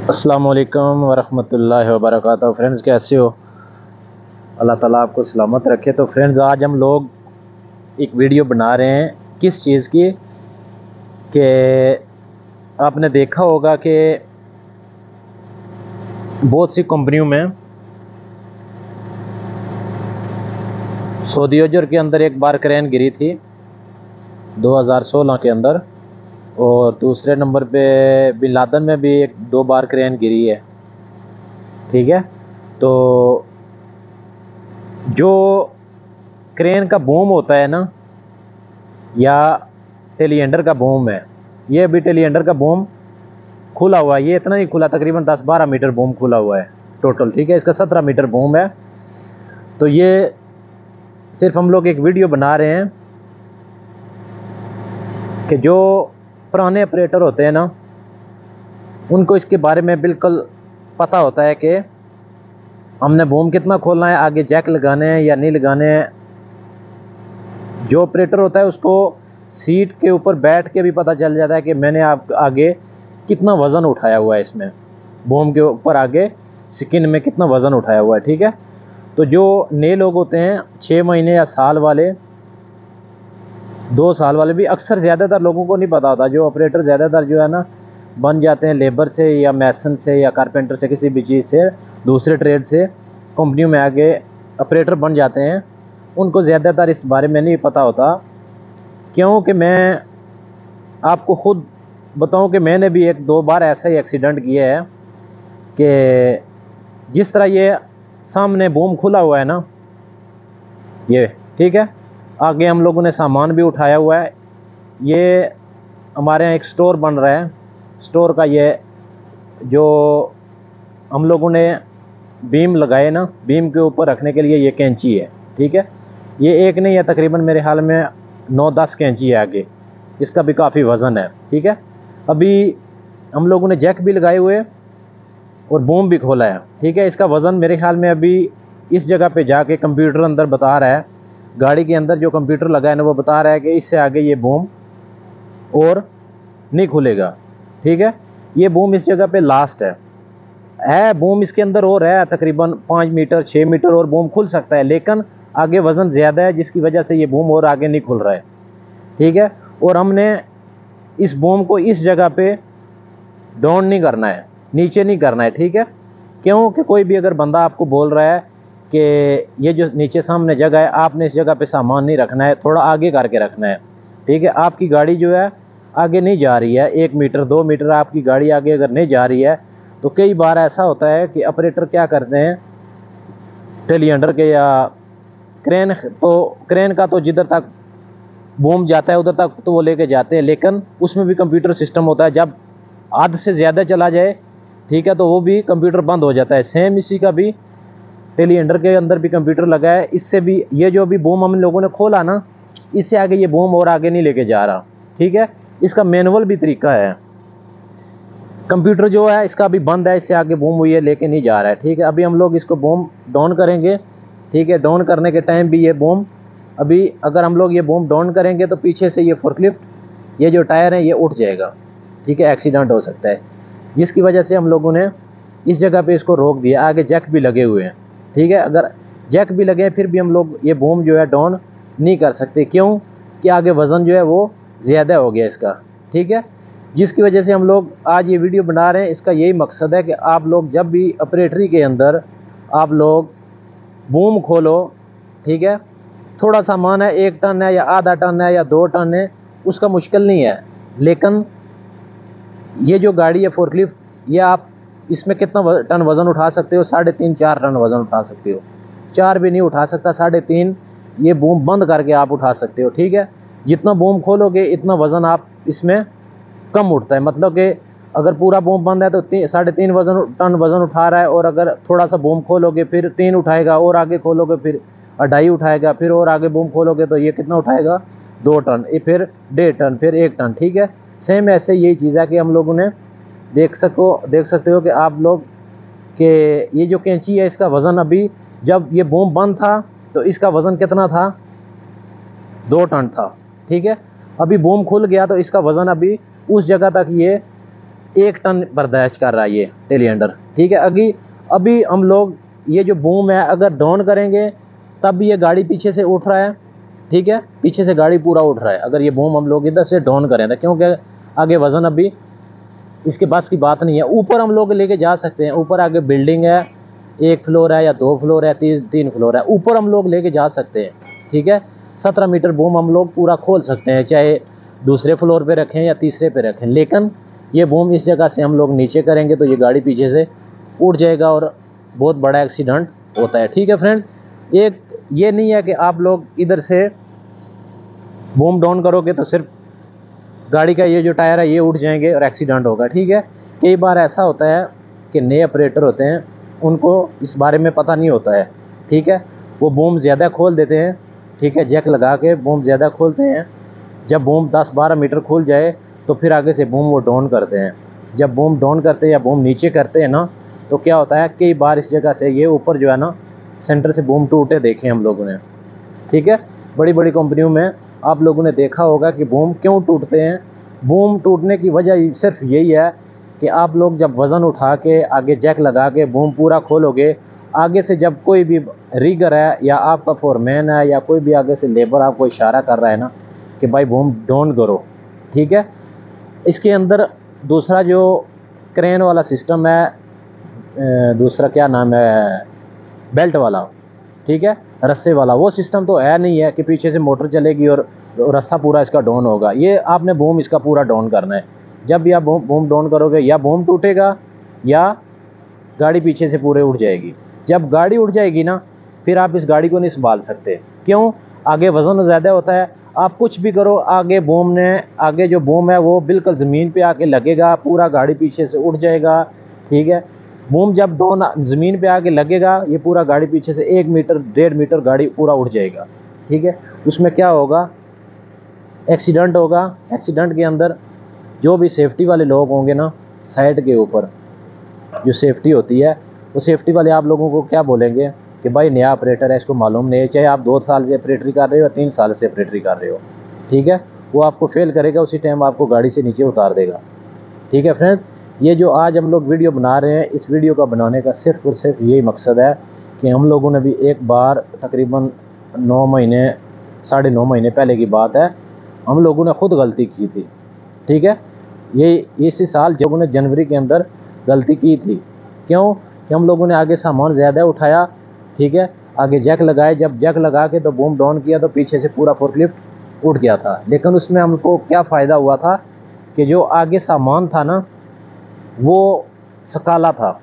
अस्सलामु अलैकुम वरहमतुल्लाहि वबरकातुहू। फ्रेंड्स, कैसे हो? अल्लाह ताला आपको सलामत रखे। तो फ्रेंड्स, आज हम लोग एक वीडियो बना रहे हैं किस चीज़ की कि आपने देखा होगा कि बहुत सी कंपनियों में सऊदी अरब के अंदर एक बार क्रेन गिरी थी 2016 के अंदर, और दूसरे नंबर पे बिन लादेन में भी एक दो बार क्रेन गिरी है। ठीक है, तो जो क्रेन का बूम होता है ना, या टेलीएंडर का बूम है, ये अभी टेलीएंडर का बूम खुला हुआ है। ये इतना ही खुला, तकरीबन 10-12 मीटर बूम खुला हुआ है टोटल। ठीक है, इसका 17 मीटर बूम है। तो ये सिर्फ हम लोग एक वीडियो बना रहे हैं कि जो पुराने ऑपरेटर होते हैं ना, उनको इसके बारे में बिल्कुल पता होता है कि हमने बूम कितना खोलना है, आगे जैक लगाने हैं या नहीं लगाने हैं। जो ऑपरेटर होता है उसको सीट के ऊपर बैठ के भी पता चल जाता है कि मैंने आप आगे कितना वज़न उठाया हुआ है, इसमें बूम के ऊपर आगे स्किन में कितना वज़न उठाया हुआ है। ठीक है, तो जो नए लोग होते हैं 6 महीने या साल वाले, 2 साल वाले भी, अक्सर ज़्यादातर लोगों को नहीं पता होता। जो ऑपरेटर ज़्यादातर जो है ना बन जाते हैं लेबर से या मैसन से या कारपेंटर से, किसी भी चीज़ से, दूसरे ट्रेड से कंपनियों में आगे ऑपरेटर बन जाते हैं, उनको ज़्यादातर इस बारे में नहीं पता होता। क्योंकि मैं आपको ख़ुद बताऊं कि मैंने भी 1-2 बार ऐसा ही एक्सीडेंट किया है कि जिस तरह ये सामने बूम खुला हुआ है ना, ये ठीक है, आगे हम लोगों ने सामान भी उठाया हुआ है। ये हमारे यहाँ एक स्टोर बन रहा है, स्टोर का ये जो हम लोगों ने बीम लगाए ना, बीम के ऊपर रखने के लिए ये कैंची है। ठीक है, ये एक नहीं है, तकरीबन मेरे ख्याल में 9-10 कैंची है आगे, इसका भी काफ़ी वज़न है। ठीक है, अभी हम लोगों ने जैक भी लगाए हुए और बूम भी खोला है। ठीक है, इसका वज़न मेरे ख्याल में अभी इस जगह पे जाके कंप्यूटर अंदर बता रहा है, गाड़ी के अंदर जो कंप्यूटर लगा है ना, वो बता रहा है कि इससे आगे ये बूम और नहीं खुलेगा। ठीक है, ये बूम इस जगह पे लास्ट है बूम इसके अंदर और है तकरीबन 5 मीटर 6 मीटर और बूम खुल सकता है, लेकिन आगे वज़न ज़्यादा है, जिसकी वजह से ये बूम और आगे नहीं खुल रहा है। ठीक है, और हमने इस बूम को इस जगह पे डाउन नहीं करना है, नीचे नहीं करना है। ठीक है, क्योंकि कोई भी अगर बंदा आपको बोल रहा है कि ये जो नीचे सामने जगह है, आपने इस जगह पे सामान नहीं रखना है, थोड़ा आगे करके रखना है। ठीक है, आपकी गाड़ी जो है आगे नहीं जा रही है, 1 मीटर 2 मीटर आपकी गाड़ी आगे अगर नहीं जा रही है, तो कई बार ऐसा होता है कि ऑपरेटर क्या करते हैं, टेलीएंडर के या क्रेन, तो क्रेन का तो जिधर तक बूम जाता है उधर तक तो वो लेके जाते हैं, लेकिन उसमें भी कंप्यूटर सिस्टम होता है। जब हद से ज़्यादा चला जाए, ठीक है, तो वो भी कंप्यूटर बंद हो जाता है। सेम इसी का भी टेलीएंडर के अंदर भी कंप्यूटर लगा है। इससे भी ये जो भी बूम हम लोगों ने खोला ना, इससे आगे ये बूम और आगे नहीं लेके जा रहा। ठीक है, इसका मैनुअल भी तरीका है, कंप्यूटर जो है इसका अभी बंद है, इससे आगे बूम हुई है लेके नहीं जा रहा है। ठीक है, अभी हम लोग इसको बूम डाउन करेंगे। ठीक है, डाउन करने के टाइम भी ये बूम, अभी अगर हम लोग ये बूम डाउन करेंगे तो पीछे से ये फोर्कलिफ्ट, ये जो टायर है ये उठ जाएगा। ठीक है, एक्सीडेंट हो सकता है, जिसकी वजह से हम लोगों ने इस जगह पे इसको रोक दिया। आगे जैक भी लगे हुए हैं। ठीक है, अगर जैक भी लगे फिर भी हम लोग ये बूम जो है डाउन नहीं कर सकते, क्यों कि आगे वज़न जो है वो ज़्यादा हो गया इसका। ठीक है, जिसकी वजह से हम लोग आज ये वीडियो बना रहे हैं। इसका यही मकसद है कि आप लोग जब भी ऑपरेटरी के अंदर आप लोग बूम खोलो, ठीक है, थोड़ा सामान है, 1 टन है या आधा टन है या 2 टन है, उसका मुश्किल नहीं है, लेकिन ये जो गाड़ी है फोर्कलिफ्ट, ये आप इसमें कितना टन वज़न उठा सकते हो? 3.5-4 टन वज़न उठा सकते हो। 4 भी नहीं उठा सकता, 3.5 ये बूम बंद करके आप उठा सकते हो। ठीक है, जितना बूम खोलोगे इतना वज़न आप इसमें कम उठता है। मतलब कि अगर पूरा बूम बंद है तो 3.5 टन वज़न उठा रहा है, और अगर थोड़ा सा बूम खोलोगे फिर 3 उठाएगा, और आगे खोलोगे फिर 2.5 उठाएगा, फिर और आगे बूम खोलोगे तो ये कितना उठाएगा? 2 टन, ये फिर 1.5 टन, फिर 1 टन। ठीक है, सेम ऐसे यही चीज़ है कि हम लोगों ने देख सकते हो कि आप लोग कि ये जो कैंची है इसका वज़न, अभी जब ये बूम बंद था तो इसका वज़न कितना था? 2 टन था। ठीक है, अभी बूम खुल गया तो इसका वज़न अभी उस जगह तक ये 1 टन बर्दाश्त कर रहा है ये टेलीएंडर, ठीक है। अभी हम लोग ये जो बूम है अगर डाउन करेंगे तब भी ये गाड़ी पीछे से उठ रहा है, ठीक है, पीछे से गाड़ी पूरा उठ रहा है अगर ये बूम हम लोग इधर से डाउन करें तो, क्योंकि आगे वज़न अभी इसके पास की बात नहीं है। ऊपर हम लोग लेके जा सकते हैं, ऊपर आगे बिल्डिंग है, 1 फ्लोर है या 2 फ्लोर है, 3 फ्लोर है, ऊपर हम लोग लेके जा सकते हैं, ठीक है। 17 मीटर बूम हम लोग पूरा खोल सकते हैं, चाहे दूसरे फ्लोर पे रखें या तीसरे पे रखें, लेकिन ये बूम इस जगह से हम लोग नीचे करेंगे तो ये गाड़ी पीछे से उड़ जाएगा और बहुत बड़ा एक्सीडेंट होता है, ठीक है फ्रेंड्स। एक ये नहीं है कि आप लोग इधर से बूम डाउन करोगे तो सिर्फ गाड़ी का ये जो टायर है ये उड़ जाएंगे और एक्सीडेंट होगा, ठीक है। कई बार ऐसा होता है कि नए ऑपरेटर होते हैं उनको इस बारे में पता नहीं होता है, ठीक है, वो बूम ज़्यादा खोल देते हैं, ठीक है, जैक लगा के बूम ज़्यादा खोलते हैं। जब बूम 10-12 मीटर खुल जाए तो फिर आगे से बूम वो डाउन करते हैं। जब बूम डाउन करते हैं या बूम नीचे करते हैं ना, तो क्या होता है कई बार इस जगह से ये ऊपर जो है ना सेंटर से बूम टूटे देखे हम लोगों ने, ठीक है। बड़ी बड़ी कंपनियों में आप लोगों ने देखा होगा कि बूम क्यों टूटते हैं। बूम टूटने की वजह सिर्फ यही है कि आप लोग जब वज़न उठा के आगे जैक लगा के बूम पूरा खोलोगे, आगे से जब कोई भी रिगर है या आपका फोरमैन है या कोई भी आगे से लेबर आपको इशारा कर रहा है ना कि भाई बूम डाउन करो, ठीक है। इसके अंदर दूसरा जो क्रेन वाला सिस्टम है, दूसरा क्या नाम है, बेल्ट वाला, ठीक है, रस्से वाला, वो सिस्टम तो है नहीं है कि पीछे से मोटर चलेगी और रस्सा पूरा इसका डाउन होगा। ये आपने बूम इसका पूरा डाउन करना है। जब भी आप बूम डाउन करोगे या बूम टूटेगा या गाड़ी पीछे से पूरे उड़ जाएगी। जब गाड़ी उड़ जाएगी ना फिर आप इस गाड़ी को नहीं संभाल सकते, क्यों, आगे वज़न ज़्यादा होता है। आप कुछ भी करो आगे आगे जो बूम है वो बिल्कुल ज़मीन पे आके लगेगा, पूरा गाड़ी पीछे से उड़ जाएगा, ठीक है। बूम जब डाउन ज़मीन पे आके लगेगा ये पूरा गाड़ी पीछे से 1 मीटर 1.5 मीटर गाड़ी पूरा उड़ जाएगा, ठीक है। उसमें क्या होगा, एक्सीडेंट होगा। एक्सीडेंट के अंदर जो भी सेफ्टी वाले लोग होंगे ना, साइड के ऊपर जो सेफ्टी होती है वो सेफ्टी वाले आप लोगों को क्या बोलेंगे कि भाई नया ऑपरेटर है, इसको मालूम नहीं है, चाहे आप 2 साल से ऑपरेटरी कर रहे हो या 3 साल से ऑपरेटरी कर रहे हो, ठीक है, वो आपको फेल करेगा, उसी टाइम आपको गाड़ी से नीचे उतार देगा, ठीक है फ्रेंड्स। ये जो आज हम लोग वीडियो बना रहे हैं, इस वीडियो का बनाने का सिर्फ और सिर्फ यही मकसद है कि हम लोगों ने भी एक बार तकरीबन 9 महीने 9.5 महीने पहले की बात है, हम लोगों ने ख़ुद गलती की थी, ठीक है। ये इसी साल जब उन्हें जनवरी के अंदर गलती की थी, क्यों कि हम लोगों ने आगे सामान ज़्यादा उठाया, ठीक है, आगे जैक लगाए, जब जैक लगा के तो बूम डाउन किया तो पीछे से पूरा फोर्कलिफ्ट उठ गया था। लेकिन उसमें हमको क्या फ़ायदा हुआ था कि जो आगे सामान था ना वो स्काला था,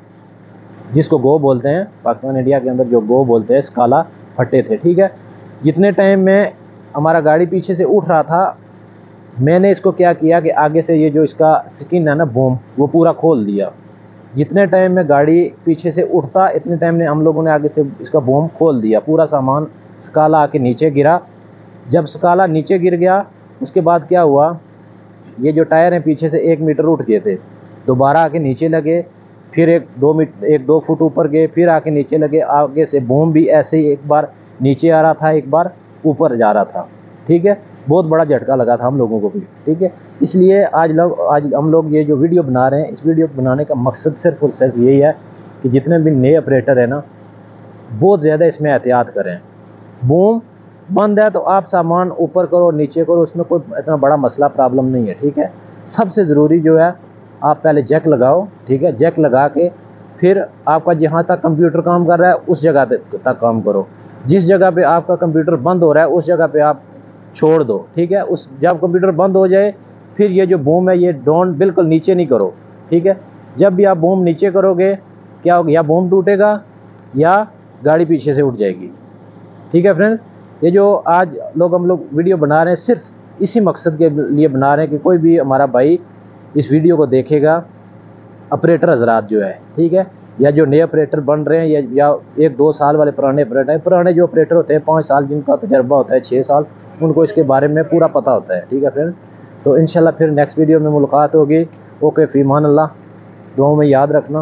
जिसको गो बोलते हैं, पाकिस्तान इंडिया के अंदर जो गो बोलते हैं, स्काला फटे थे, ठीक है। जितने टाइम में हमारा गाड़ी पीछे से उठ रहा था, मैंने इसको क्या किया कि आगे से ये जो इसका स्किन है ना बूम वो पूरा खोल दिया। जितने टाइम में गाड़ी पीछे से उठता इतने टाइम में हम लोगों ने आगे से इसका बूम खोल दिया, पूरा सामान स्काला आके नीचे गिरा। जब स्काला नीचे गिर गया उसके बाद क्या हुआ, ये जो टायर हैं पीछे से 1 मीटर उठ गए थे, दोबारा आके नीचे लगे, फिर 1-2 फुट ऊपर गए, फिर आके नीचे लगे। आगे से बूम भी ऐसे ही एक बार नीचे आ रहा था, एक बार ऊपर जा रहा था, ठीक है। बहुत बड़ा झटका लगा था हम लोगों को भी, ठीक है। इसलिए आज हम लोग ये जो वीडियो बना रहे हैं, इस वीडियो बनाने का मकसद सिर्फ और सिर्फ यही है कि जितने भी नए ऑपरेटर हैं ना बहुत ज़्यादा इसमें एहतियात करें। बूम बंद है तो आप सामान ऊपर करो नीचे करो, उसमें कोई इतना बड़ा मसला प्रॉब्लम नहीं है, ठीक है। सबसे ज़रूरी जो है आप पहले जैक लगाओ, ठीक है, जैक लगा के फिर आपका जहाँ तक कंप्यूटर काम कर रहा है उस जगह तक काम करो। जिस जगह पे आपका कंप्यूटर बंद हो रहा है उस जगह पे आप छोड़ दो, ठीक है। उस जब कंप्यूटर बंद हो जाए फिर ये जो बूम है ये डाउन बिल्कुल नीचे नहीं करो, ठीक है। जब भी आप बूम नीचे करोगे क्या होगा, या बूम टूटेगा या गाड़ी पीछे से उठ जाएगी, ठीक है फ्रेंड। ये जो आज हम लोग वीडियो बना रहे हैं सिर्फ इसी मकसद के लिए बना रहे हैं कि कोई भी हमारा भाई इस वीडियो को देखेगा, ऑपरेटर हजरात जो है, ठीक है, या जो नए ऑपरेटर बन रहे हैं या 1-2 साल वाले पुराने जो ऑपरेटर होते हैं 5 साल जिनका तजर्बा होता है, 6 साल, उनको इसके बारे में पूरा पता होता है, ठीक है फ्रेंड। तो इंशाल्लाह फिर नेक्स्ट वीडियो में मुलाकात होगी। ओके, फ़ी मान अल्लाह, दुआओं में याद रखना।